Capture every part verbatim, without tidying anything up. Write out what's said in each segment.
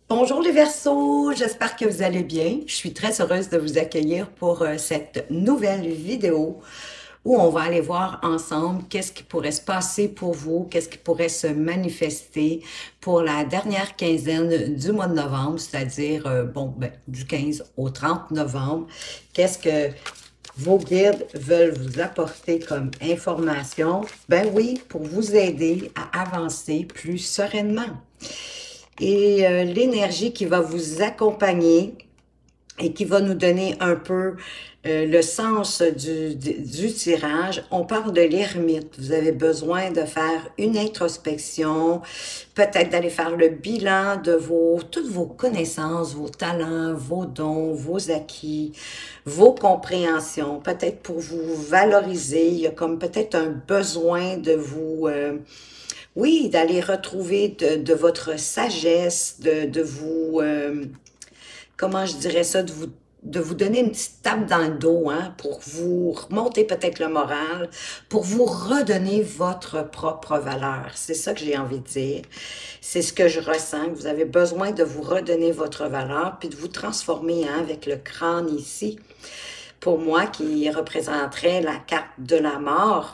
Bonjour les Verseaux, j'espère que vous allez bien. Je suis très heureuse de vous accueillir pour euh, cette nouvelle vidéo où on va aller voir ensemble qu'est-ce qui pourrait se passer pour vous, qu'est-ce qui pourrait se manifester pour la dernière quinzaine du mois de novembre, c'est-à-dire euh, bon ben, du quinze au trente novembre. Qu'est-ce que vos guides veulent vous apporter comme information? Ben oui, pour vous aider à avancer plus sereinement. Et euh, l'énergie qui va vous accompagner et qui va nous donner un peu euh, le sens du, du, du tirage. On parle de l'ermite. Vous avez besoin de faire une introspection, peut-être d'aller faire le bilan de vos, toutes vos connaissances, vos talents, vos dons, vos acquis, vos compréhensions, peut-être pour vous valoriser. Il y a comme peut-être un besoin de vous... Euh, oui, d'aller retrouver de, de votre sagesse, de, de vous, euh, comment je dirais ça, de vous, de vous donner une petite tape dans le dos, hein, pour vous remonter peut-être le moral, pour vous redonner votre propre valeur. C'est ça que j'ai envie de dire. C'est ce que je ressens, que vous avez besoin de vous redonner votre valeur, puis de vous transformer, hein, avec le crâne ici. Pour moi, qui représenterait la carte de la mort.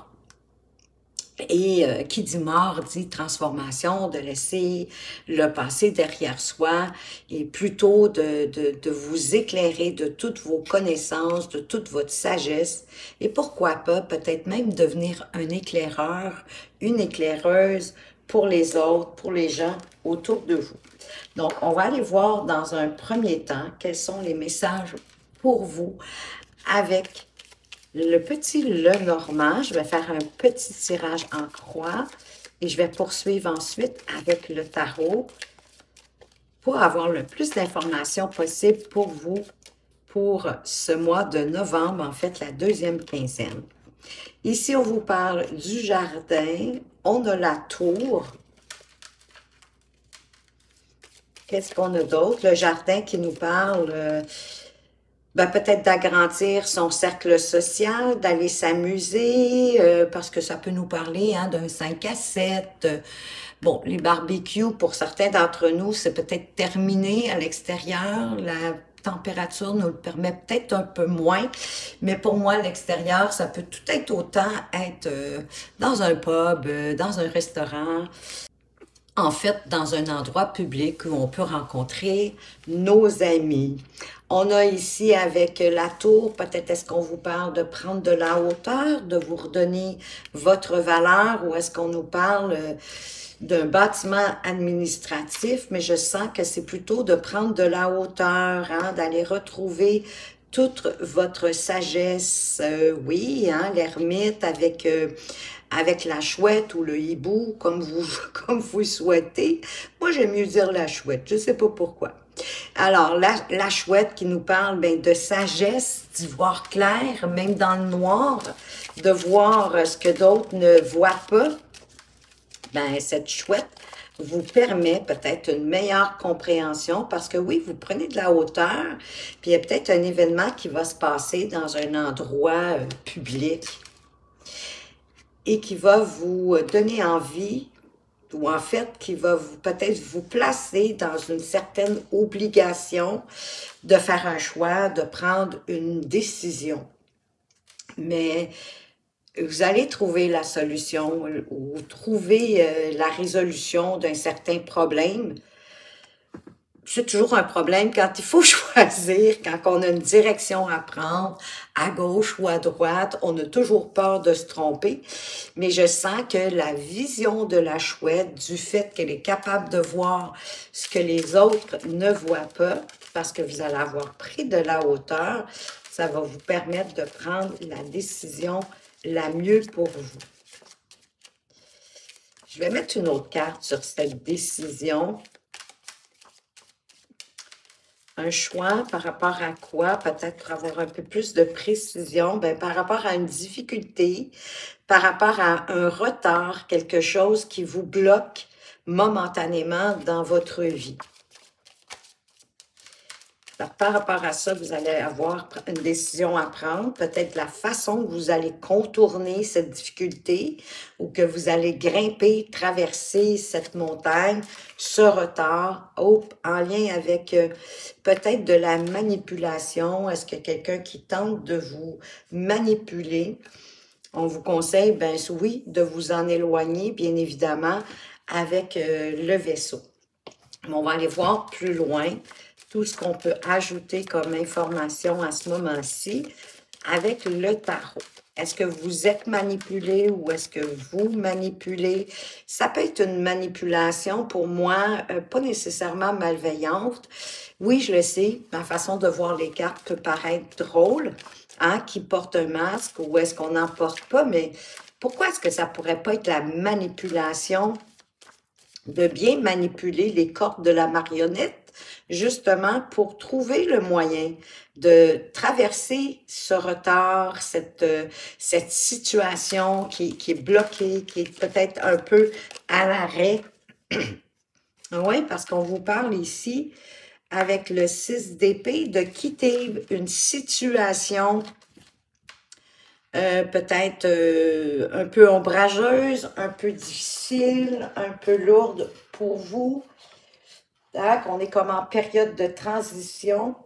Et euh, qui dit mort dit transformation, de laisser le passé derrière soi et plutôt de, de, de vous éclairer de toutes vos connaissances, de toute votre sagesse et pourquoi pas peut-être même devenir un éclaireur, une éclaireuse pour les autres, pour les gens autour de vous. Donc, on va aller voir dans un premier temps quels sont les messages pour vous avec le petit Lenormand. Je vais faire un petit tirage en croix et je vais poursuivre ensuite avec le tarot pour avoir le plus d'informations possible pour vous pour ce mois de novembre, en fait la deuxième quinzaine. Ici, on vous parle du jardin, on a la tour. Qu'est-ce qu'on a d'autre? Le jardin qui nous parle... Euh, Ben, peut-être d'agrandir son cercle social, d'aller s'amuser, euh, parce que ça peut nous parler hein, d'un cinq à sept. Bon, les barbecues, pour certains d'entre nous, c'est peut-être terminé à l'extérieur. La température nous le permet peut-être un peu moins. Mais pour moi, l'extérieur, ça peut tout être autant être euh, dans un pub, euh, dans un restaurant. En fait, dans un endroit public où on peut rencontrer nos amis. On a ici avec la tour, peut-être est-ce qu'on vous parle de prendre de la hauteur, de vous redonner votre valeur, ou est-ce qu'on nous parle d'un bâtiment administratif, mais je sens que c'est plutôt de prendre de la hauteur, hein, d'aller retrouver toute votre sagesse, euh, oui, hein, l'ermite avec... Euh, avec la chouette ou le hibou, comme vous, comme vous souhaitez. Moi, j'aime mieux dire la chouette, je ne sais pas pourquoi. Alors, la, la chouette qui nous parle ben, de sagesse, d'y voir clair, même dans le noir, de voir ce que d'autres ne voient pas. Ben, cette chouette vous permet peut-être une meilleure compréhension parce que oui, vous prenez de la hauteur, puis il y a peut-être un événement qui va se passer dans un endroit euh, public et qui va vous donner envie, ou en fait, qui va vous peut-être vous placer dans une certaine obligation de faire un choix, de prendre une décision. Mais vous allez trouver la solution ou trouver euh, la résolution d'un certain problème. C'est toujours un problème quand il faut choisir, quand on a une direction à prendre, à gauche ou à droite, on a toujours peur de se tromper. Mais je sens que la vision de la chouette, du fait qu'elle est capable de voir ce que les autres ne voient pas, parce que vous allez avoir pris de la hauteur, ça va vous permettre de prendre la décision la mieux pour vous. Je vais mettre une autre carte sur cette décision. Un choix par rapport à quoi? Peut-être pour avoir un peu plus de précision. Ben, par rapport à une difficulté, par rapport à un retard, quelque chose qui vous bloque momentanément dans votre vie. Alors, par rapport à ça, vous allez avoir une décision à prendre, peut-être la façon que vous allez contourner cette difficulté ou que vous allez grimper, traverser cette montagne, ce retard, oh, en lien avec euh, peut-être de la manipulation. Est-ce qu'il y a quelqu'un qui tente de vous manipuler? On vous conseille, ben oui, de vous en éloigner, bien évidemment, avec euh, le vaisseau. Mais on va aller voir plus loin tout ce qu'on peut ajouter comme information à ce moment-ci avec le tarot. Est-ce que vous êtes manipulé ou est-ce que vous manipulez? Ça peut être une manipulation pour moi, euh, pas nécessairement malveillante. Oui, je le sais, ma façon de voir les cartes peut paraître drôle, hein, qui porte un masque ou est-ce qu'on n'en porte pas, mais pourquoi est-ce que ça pourrait pas être la manipulation, de bien manipuler les cordes de la marionnette, justement pour trouver le moyen de traverser ce retard, cette, euh, cette situation qui, qui est bloquée, qui est peut-être un peu à l'arrêt. Oui, parce qu'on vous parle ici, avec le six d'épée, de quitter une situation euh, peut-être euh, un peu ombrageuse, un peu difficile, un peu lourde pour vous. Hein, qu'on est comme en période de transition,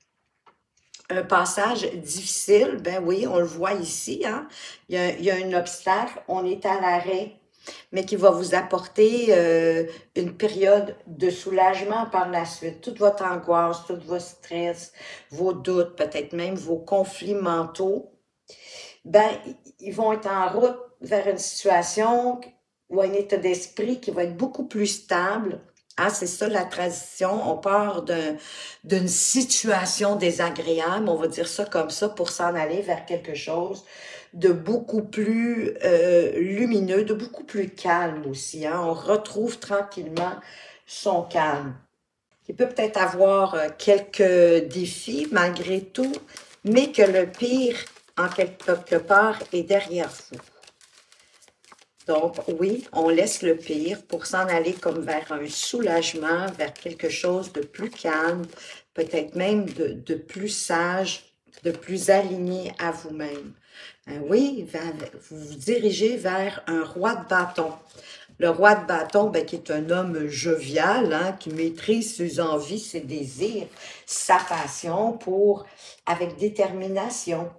un passage difficile, ben oui, on le voit ici, hein? Il y a, il y a un obstacle, on est à l'arrêt, mais qui va vous apporter euh, une période de soulagement par la suite. Toute votre angoisse, tout votre stress, vos doutes, peut-être même vos conflits mentaux, ben, ils vont être en route vers une situation ou un état d'esprit qui va être beaucoup plus stable. Ah, c'est ça la transition. On part d'une situation désagréable, on va dire ça comme ça, pour s'en aller vers quelque chose de beaucoup plus euh, lumineux, de beaucoup plus calme aussi. Hein? On retrouve tranquillement son calme. Il peut peut-être avoir euh, quelques défis malgré tout, mais que le pire, en quelque part, est derrière vous. Donc, oui, on laisse le pire pour s'en aller comme vers un soulagement, vers quelque chose de plus calme, peut-être même de, de plus sage, de plus aligné à vous-même. Hein, oui, vers, vous vous dirigez vers un roi de bâton. Le roi de bâton, ben, qui est un homme jovial, hein, qui maîtrise ses envies, ses désirs, sa passion pour, avec détermination.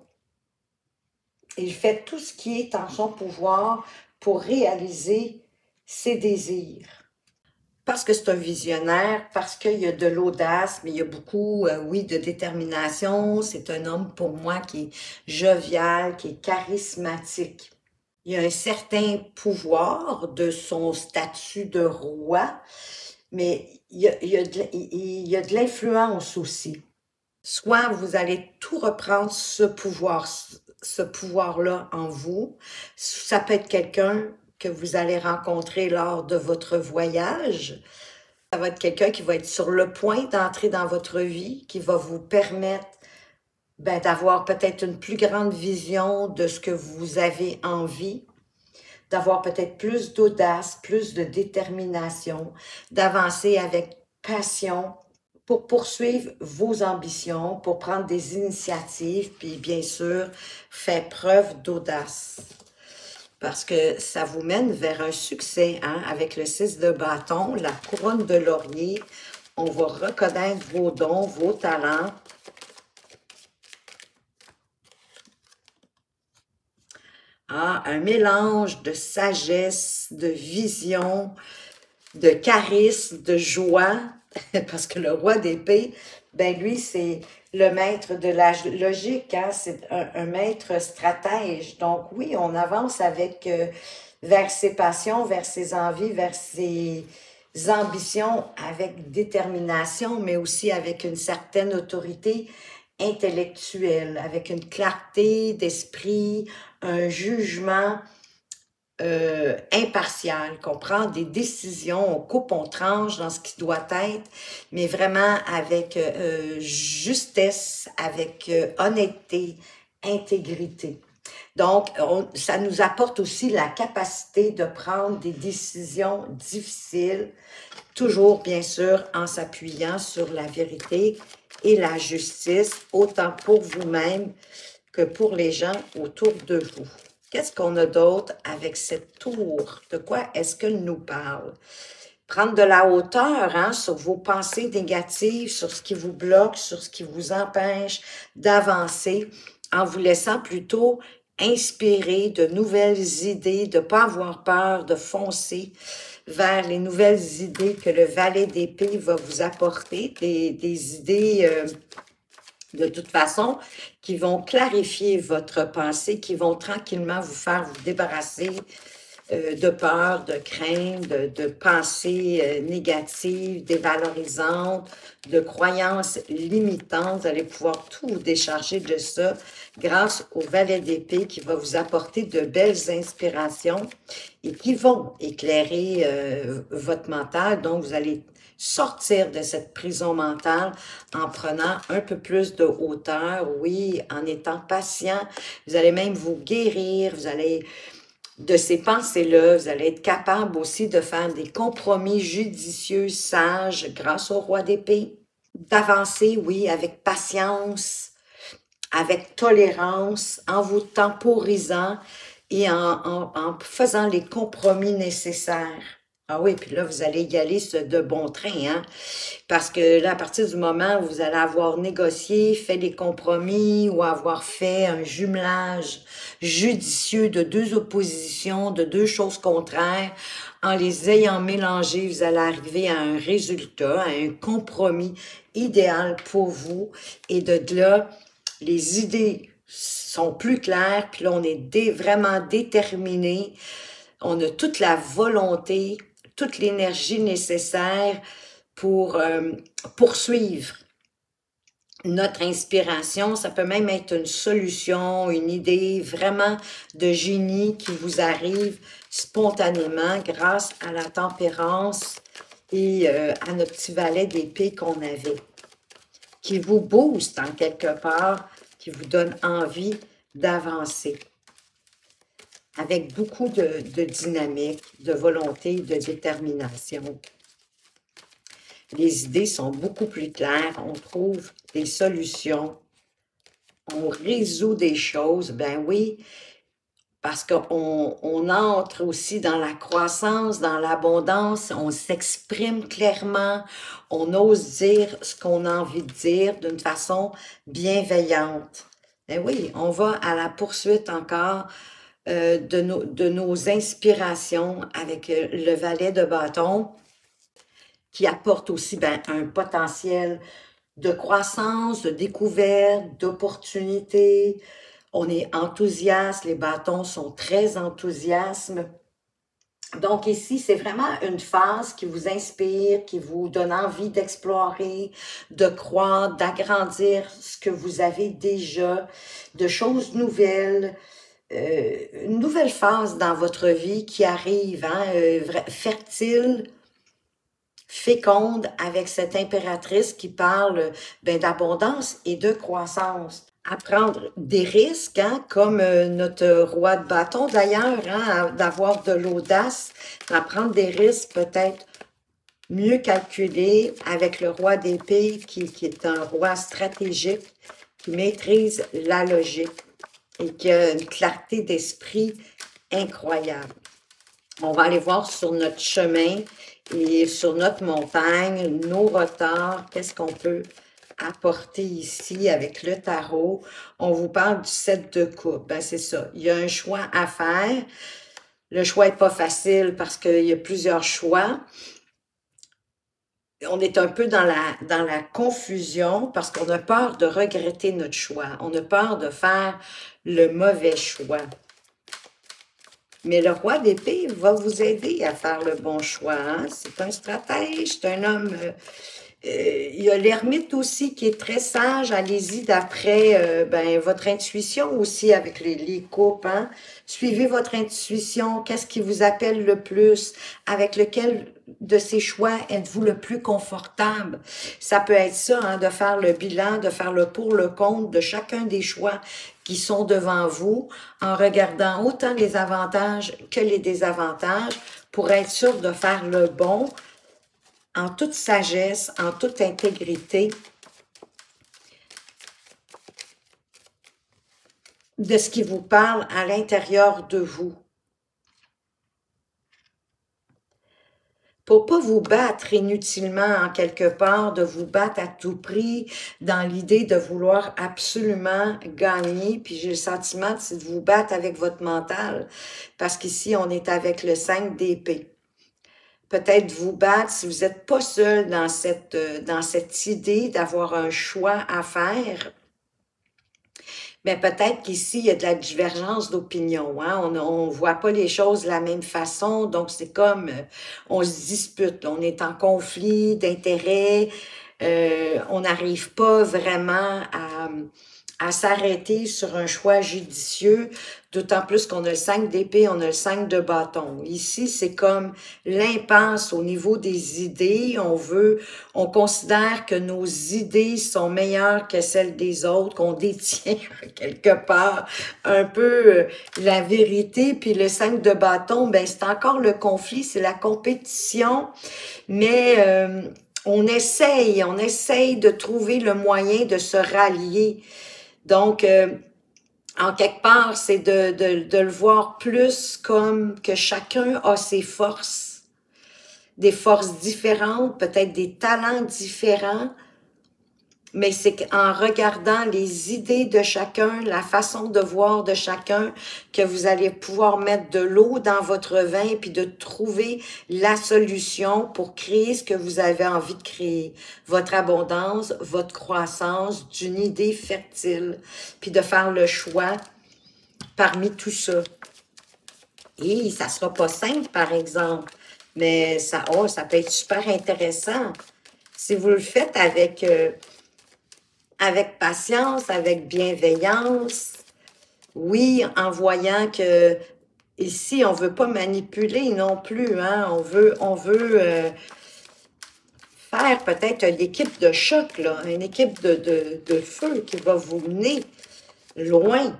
Il fait tout ce qui est en son pouvoir pour réaliser ses désirs. Parce que c'est un visionnaire, parce qu'il y a de l'audace, mais il y a beaucoup, euh, oui, de détermination. C'est un homme, pour moi, qui est jovial, qui est charismatique. Il y a un certain pouvoir de son statut de roi, mais il y a, il y a de, il y a de l'influence aussi. Soit vous allez tout reprendre ce pouvoir, ce pouvoir-là en vous. Ça peut être quelqu'un que vous allez rencontrer lors de votre voyage. Ça va être quelqu'un qui va être sur le point d'entrer dans votre vie, qui va vous permettre ben, d'avoir peut-être une plus grande vision de ce que vous avez envie, d'avoir peut-être plus d'audace, plus de détermination, d'avancer avec passion, pour poursuivre vos ambitions, pour prendre des initiatives, puis bien sûr, faire preuve d'audace. Parce que ça vous mène vers un succès, hein, avec le six de bâton, la couronne de laurier. On va reconnaître vos dons, vos talents. Ah, un mélange de sagesse, de vision, de charisme, de joie. Parce que le roi d'épée, ben lui, c'est le maître de la logique, hein? C'est un, un maître stratège. Donc oui, on avance avec euh, vers ses passions, vers ses envies, vers ses ambitions avec détermination, mais aussi avec une certaine autorité intellectuelle, avec une clarté d'esprit, un jugement Euh, impartial, qu'on prend des décisions, on coupe, on tranche dans ce qui doit être, mais vraiment avec euh, justesse, avec euh, honnêteté, intégrité. Donc, on, ça nous apporte aussi la capacité de prendre des décisions difficiles, toujours, bien sûr, en s'appuyant sur la vérité et la justice, autant pour vous-même que pour les gens autour de vous. Qu'est-ce qu'on a d'autre avec cette tour? De quoi est-ce qu'elle nous parle? Prendre de la hauteur hein, sur vos pensées négatives, sur ce qui vous bloque, sur ce qui vous empêche d'avancer, en vous laissant plutôt inspirer de nouvelles idées, de ne pas avoir peur, de foncer vers les nouvelles idées que le valet d'épée va vous apporter, des, des idées euh, de toute façon qui vont clarifier votre pensée, qui vont tranquillement vous faire vous débarrasser euh, de peur, de crainte, de, de pensées euh, négatives, dévalorisantes, de croyances limitantes. Vous allez pouvoir tout vous décharger de ça grâce au valet d'épée qui va vous apporter de belles inspirations et qui vont éclairer euh, votre mental. Donc, vous allez sortir de cette prison mentale en prenant un peu plus de hauteur, oui, en étant patient. Vous allez même vous guérir, vous allez, de ces pensées-là, vous allez être capable aussi de faire des compromis judicieux, sages, grâce au roi d'épée. D'avancer, oui, avec patience, avec tolérance, en vous temporisant et en, en, en faisant les compromis nécessaires. Ah oui, puis là, vous allez y aller de bon train, hein? Parce que là, à partir du moment où vous allez avoir négocié, fait des compromis ou avoir fait un jumelage judicieux de deux oppositions, de deux choses contraires, en les ayant mélangées, vous allez arriver à un résultat, à un compromis idéal pour vous. Et de là, les idées sont plus claires, puis là, on est dé vraiment déterminé. On a toute la volonté, toute l'énergie nécessaire pour euh, poursuivre notre inspiration. Ça peut même être une solution, une idée vraiment de génie qui vous arrive spontanément grâce à la tempérance et euh, à notre petit valet d'épée qu'on avait, qui vous booste en quelque part, qui vous donne envie d'avancer avec beaucoup de, de dynamique, de volonté, de détermination. Les idées sont beaucoup plus claires, on trouve des solutions, on résout des choses, ben oui, parce qu'on on entre aussi dans la croissance, dans l'abondance, on s'exprime clairement, on ose dire ce qu'on a envie de dire d'une façon bienveillante. Ben oui, on va à la poursuite encore euh, de, nos, de nos inspirations avec euh, le valet de bâton, qui apporte aussi ben, un potentiel de croissance, de découverte, d'opportunité. On est enthousiaste, les bâtons sont très enthousiastes. Donc ici, c'est vraiment une phase qui vous inspire, qui vous donne envie d'explorer, de croître, d'agrandir ce que vous avez déjà, de choses nouvelles, euh, une nouvelle phase dans votre vie qui arrive, hein, euh, fertile, féconde avec cette impératrice qui parle ben, d'abondance et de croissance. À prendre des risques, hein, comme euh, notre roi de bâton d'ailleurs, hein, d'avoir de l'audace, à prendre des risques peut-être mieux calculés avec le roi d'épée qui, qui est un roi stratégique, qui maîtrise la logique et qui a une clarté d'esprit incroyable. On va aller voir sur notre chemin et sur notre montagne, nos retards, qu'est-ce qu'on peut apporter ici avec le tarot. On vous parle du sept de coupe. Ben, c'est ça. Il y a un choix à faire. Le choix n'est pas facile parce qu'il y a plusieurs choix. On est un peu dans la, dans la confusion parce qu'on a peur de regretter notre choix. On a peur de faire le mauvais choix. Mais le roi d'épée va vous aider à faire le bon choix. Hein? C'est un stratège, c'est un homme euh, Euh, il y a l'ermite aussi qui est très sage. Allez-y d'après euh, ben, votre intuition aussi avec les, les coupes. Hein? Suivez votre intuition. Qu'est-ce qui vous appelle le plus? Avec lequel de ces choix êtes-vous le plus confortable? Ça peut être ça, hein, de faire le bilan, de faire le pour, le contre de chacun des choix qui sont devant vous en regardant autant les avantages que les désavantages pour être sûr de faire le bon en toute sagesse, en toute intégrité de ce qui vous parle à l'intérieur de vous. Pour pas vous battre inutilement en quelque part, de vous battre à tout prix dans l'idée de vouloir absolument gagner, puis j'ai le sentiment de vous battre avec votre mental, parce qu'ici on est avec le cinq d'épée. Peut-être vous battre si vous n'êtes pas seul dans cette, dans cette idée d'avoir un choix à faire. Mais peut-être qu'ici, il y a de la divergence d'opinion. Hein? On ne voit pas les choses de la même façon. Donc, c'est comme, euh, on se dispute. On est en conflit d'intérêts. Euh, on n'arrive pas vraiment à, à s'arrêter sur un choix judicieux, d'autant plus qu'on a le cinq d'épée, on a le cinq de bâton. Ici, c'est comme l'impasse au niveau des idées. On veut, on considère que nos idées sont meilleures que celles des autres, qu'on détient quelque part un peu la vérité. Puis le cinq de bâton, ben c'est encore le conflit, c'est la compétition, mais euh, on essaye, on essaye de trouver le moyen de se rallier. Donc, euh, en quelque part, c'est de, de, de le voir plus comme que chacun a ses forces, des forces différentes, peut-être des talents différents, mais c'est qu'en regardant les idées de chacun, la façon de voir de chacun, que vous allez pouvoir mettre de l'eau dans votre vin puis de trouver la solution pour créer ce que vous avez envie de créer. Votre abondance, votre croissance, d'une idée fertile, puis de faire le choix parmi tout ça. Et ça sera pas simple, par exemple, mais ça, oh, ça peut être super intéressant. Si vous le faites avec... Euh, avec patience, avec bienveillance. Oui, en voyant que ici, on veut pas manipuler non plus, hein. On veut, on veut euh, faire peut-être une équipe de choc, là, une équipe de, de, de feu qui va vous mener loin.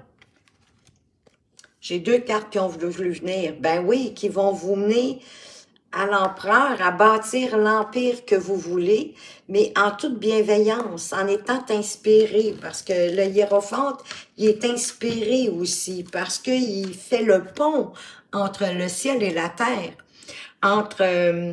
J'ai deux cartes qui ont voulu venir. Ben oui, qui vont vous mener à l'empereur, à bâtir l'empire que vous voulez, mais en toute bienveillance, en étant inspiré, parce que le hiérophante, il est inspiré aussi, parce qu'il fait le pont entre le ciel et la terre, entre euh,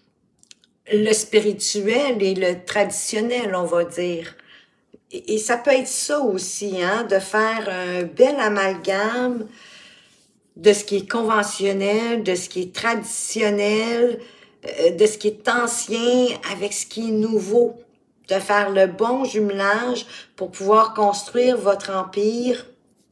le spirituel et le traditionnel, on va dire. Et, et ça peut être ça aussi, hein, de faire un bel amalgame de ce qui est conventionnel, de ce qui est traditionnel, euh, de ce qui est ancien avec ce qui est nouveau. De faire le bon jumelage pour pouvoir construire votre empire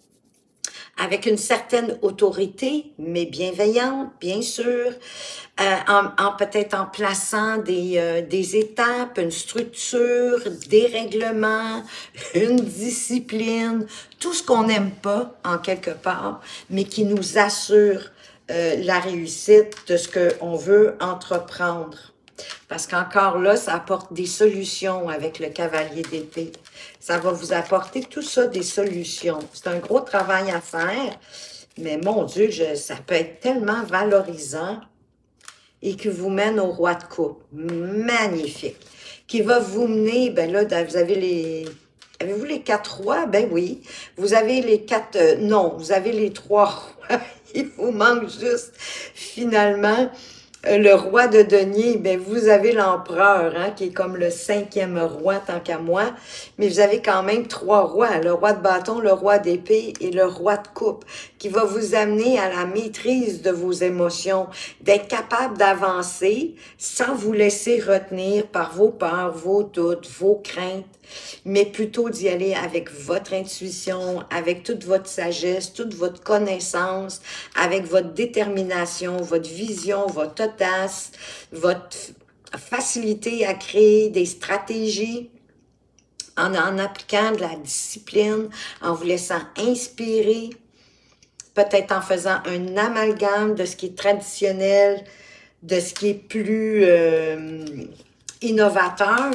avec une certaine autorité, mais bienveillante, bien sûr, euh, en, en peut-être en plaçant des, euh, des étapes, une structure, des règlements, une discipline, tout ce qu'on n'aime pas en quelque part, mais qui nous assure euh, la réussite de ce qu'on veut entreprendre. Parce qu'encore là, ça apporte des solutions avec le cavalier d'épée. Ça va vous apporter tout ça, des solutions. C'est un gros travail à faire, mais mon Dieu, je, ça peut être tellement valorisant et qui vous mène au roi de coupe. Magnifique. Qui va vous mener, ben là, vous avez les... Avez-vous les quatre rois? Ben oui. Vous avez les quatre... Euh, non, vous avez les trois rois. Il vous manque juste, finalement... Le roi de denier, ben vous avez l'empereur, hein, qui est comme le cinquième roi, tant qu'à moi, mais vous avez quand même trois rois, le roi de bâton, le roi d'épée et le roi de coupe, qui va vous amener à la maîtrise de vos émotions, d'être capable d'avancer sans vous laisser retenir par vos peurs, vos doutes, vos craintes, mais plutôt d'y aller avec votre intuition, avec toute votre sagesse, toute votre connaissance, avec votre détermination, votre vision, votre audace, votre facilité à créer des stratégies en, en appliquant de la discipline, en vous laissant inspirer, peut-être en faisant un amalgame de ce qui est traditionnel, de ce qui est plus euh, innovateur.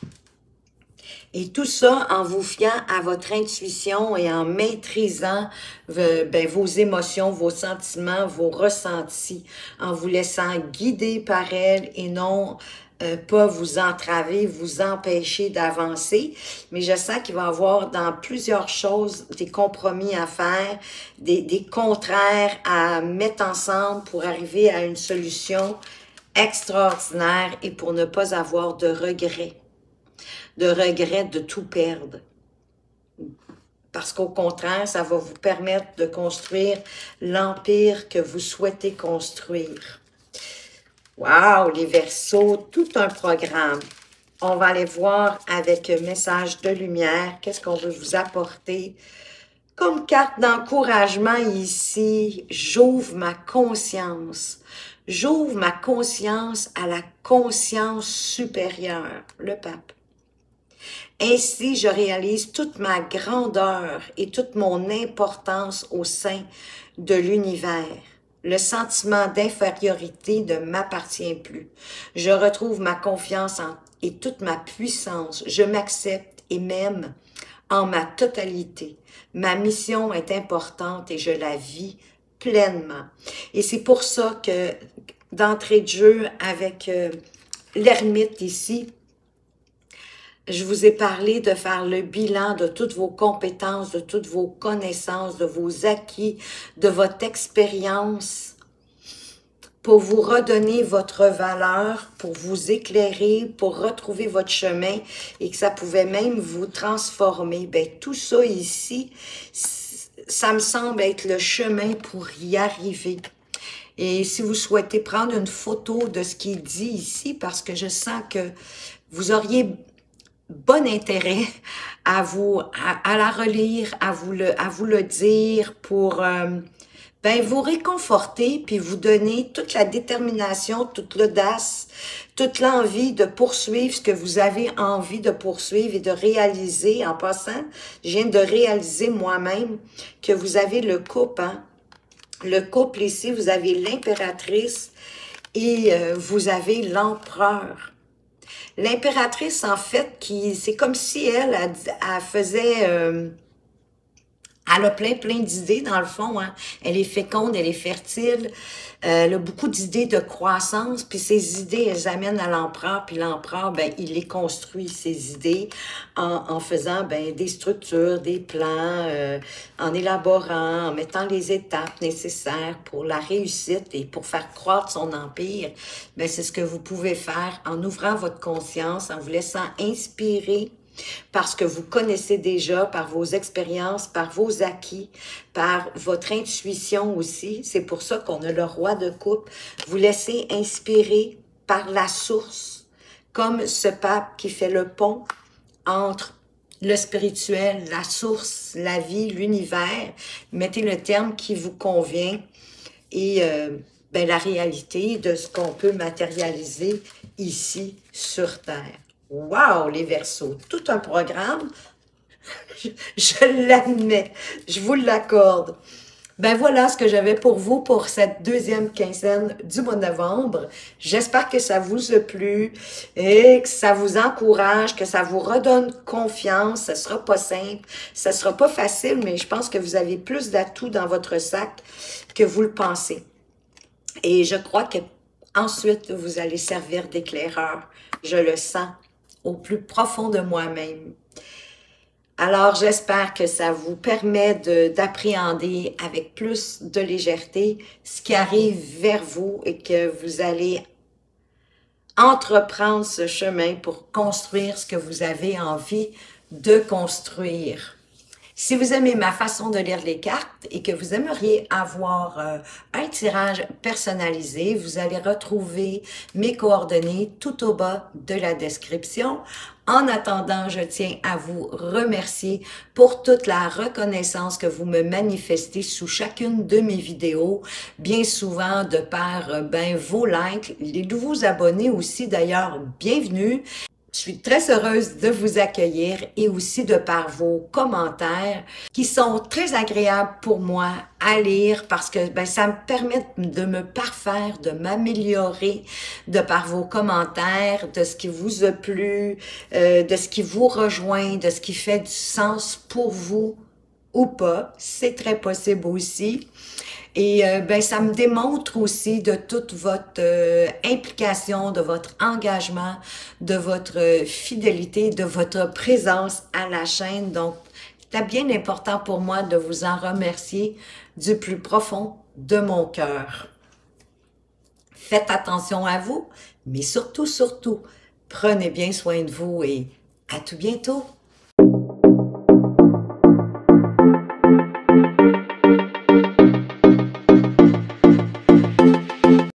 Et tout ça en vous fiant à votre intuition et en maîtrisant euh, ben, vos émotions, vos sentiments, vos ressentis, en vous laissant guider par elles et non euh, pas vous entraver, vous empêcher d'avancer. Mais je sens qu'il va y avoir dans plusieurs choses des compromis à faire, des, des contraires à mettre ensemble pour arriver à une solution extraordinaire et pour ne pas avoir de regrets. De regret de tout perdre. Parce qu'au contraire, ça va vous permettre de construire l'empire que vous souhaitez construire. Wow, les Verseaux, tout un programme. On va aller voir avec un message de lumière, qu'est-ce qu'on veut vous apporter. Comme carte d'encouragement ici, j'ouvre ma conscience. J'ouvre ma conscience à la conscience supérieure, le pape. Ainsi, je réalise toute ma grandeur et toute mon importance au sein de l'univers. Le sentiment d'infériorité ne m'appartient plus. Je retrouve ma confiance en, et toute ma puissance. Je m'accepte et m'aime en ma totalité. Ma mission est importante et je la vis pleinement. Et c'est pour ça que, d'entrée de jeu, avec euh, l'ermite ici, je vous ai parlé de faire le bilan de toutes vos compétences, de toutes vos connaissances, de vos acquis, de votre expérience, pour vous redonner votre valeur, pour vous éclairer, pour retrouver votre chemin et que ça pouvait même vous transformer. Ben, tout ça ici, ça me semble être le chemin pour y arriver. Et si vous souhaitez prendre une photo de ce qui est dit ici, parce que je sens que vous auriez bon intérêt à vous à, à la relire, à vous le à vous le dire pour euh, ben vous réconforter puis vous donner toute la détermination, toute l'audace, toute l'envie de poursuivre ce que vous avez envie de poursuivre et de réaliser. En passant, je viens de réaliser moi-même que vous avez le couple, hein? Le couple ici, vous avez l'impératrice et euh, vous avez l'empereur. L'impératrice, en fait, qui c'est comme si elle, elle, elle faisait... Euh, elle a plein, plein d'idées, dans le fond. Hein. Elle est féconde, elle est fertile. Euh, elle a beaucoup d'idées de croissance. Puis ces idées, elles amènent à l'empereur. Puis l'empereur, ben, il les construit, ces idées, en, en faisant ben, des structures, des plans, euh, en élaborant, en mettant les étapes nécessaires pour la réussite et pour faire croître son empire. Ben, c'est ce que vous pouvez faire en ouvrant votre conscience, en vous laissant inspirer parce que vous connaissez déjà par vos expériences, par vos acquis, par votre intuition aussi. C'est pour ça qu'on a le roi de coupe. Vous laissez inspirer par la source, comme ce pape qui fait le pont entre le spirituel, la source, la vie, l'univers. Mettez le terme qui vous convient et euh, ben, la réalité de ce qu'on peut matérialiser ici sur Terre. Wow, les Verseaux, tout un programme, je, je l'admets, je vous l'accorde. Ben voilà ce que j'avais pour vous pour cette deuxième quinzaine du mois de novembre. J'espère que ça vous a plu et que ça vous encourage, que ça vous redonne confiance. Ça sera pas simple, ça sera pas facile, mais je pense que vous avez plus d'atouts dans votre sac que vous le pensez. Et je crois que ensuite vous allez servir d'éclaireur. Je le sens au plus profond de moi-même. Alors, j'espère que ça vous permet d'appréhender avec plus de légèreté ce qui arrive vers vous et que vous allez entreprendre ce chemin pour construire ce que vous avez envie de construire. Si vous aimez ma façon de lire les cartes et que vous aimeriez avoir euh, un tirage personnalisé, vous allez retrouver mes coordonnées tout au bas de la description. En attendant, je tiens à vous remercier pour toute la reconnaissance que vous me manifestez sous chacune de mes vidéos, bien souvent de par ben, vos likes, les nouveaux abonnés aussi d'ailleurs, bienvenue. Je suis très heureuse de vous accueillir et aussi de par vos commentaires qui sont très agréables pour moi à lire parce que ben, ça me permet de me parfaire, de m'améliorer de par vos commentaires, de ce qui vous a plu, euh, de ce qui vous rejoint, de ce qui fait du sens pour vous ou pas. C'est très possible aussi. Et euh, ben ça me démontre aussi de toute votre euh, implication, de votre engagement, de votre euh, fidélité, de votre présence à la chaîne. Donc, c'est bien important pour moi de vous en remercier du plus profond de mon cœur. Faites attention à vous, mais surtout, surtout, prenez bien soin de vous et à tout bientôt.